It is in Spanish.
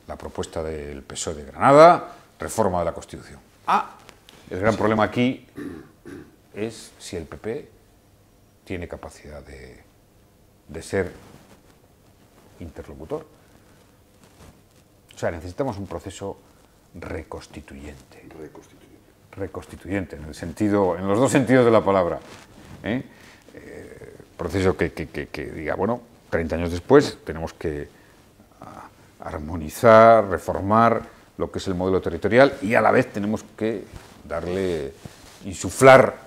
la propuesta del PSOE de Granada, reforma de la Constitución. El gran problema aquí es si el PP tiene capacidad de ser interlocutor. O sea, necesitamos un proceso reconstituyente. Reconstituyente, en los dos sentidos de la palabra. Proceso que diga, bueno, 30 años después tenemos que armonizar, reformar lo que es el modelo territorial y a la vez tenemos que insuflar